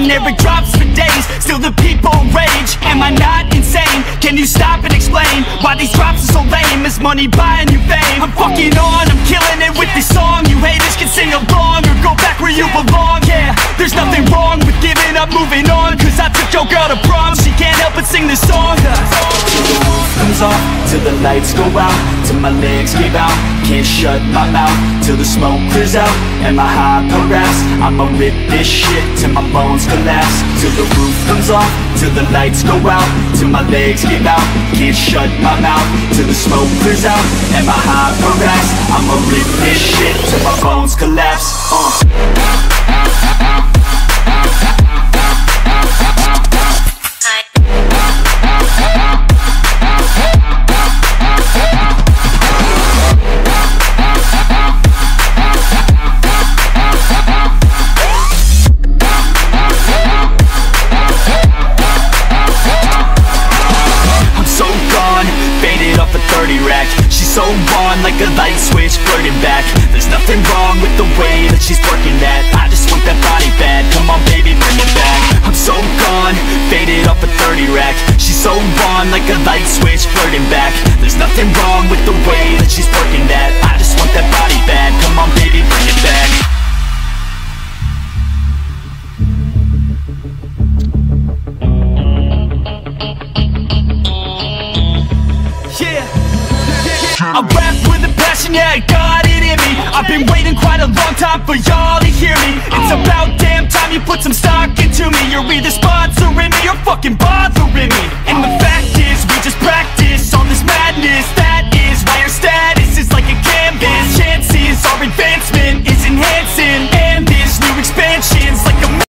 generic drops for days, still the people rage. Am I not insane? Can you stop and explain why these drops are so lame? Is money buying you fame? I'm fucking on, I'm killing it with this song. You haters can sing along or go back where you belong. Yeah, there's nothing wrong with giving up, moving on, cause I took your girl to prom, she can't help but sing this song. Till the roof comes off, till the lights go out, till my legs give out, can't shut my mouth, till the smoke clears out, and my high progress. I'ma rip this shit till my bones collapse. Till the roof comes off, till the lights go out, till my legs give out, can't shut my mouth, till the smoke clears out, and my high progress. I'ma rip this shit till my bones collapse. She's so on like a light switch, flirting back. There's nothing wrong with the way that she's working that. I just want that body bad, come on baby, bring it back. I'm so gone, faded off a 30 rack. She's so on like a light switch, flirting back. There's nothing wrong with the way that she's working that. I just want that body bad, come on baby, bring it back. I rap with a passion, yeah, I got it in me. I've been waiting quite a long time for y'all to hear me. It's about damn time you put some stock into me. You're either sponsoring me or fucking bothering me.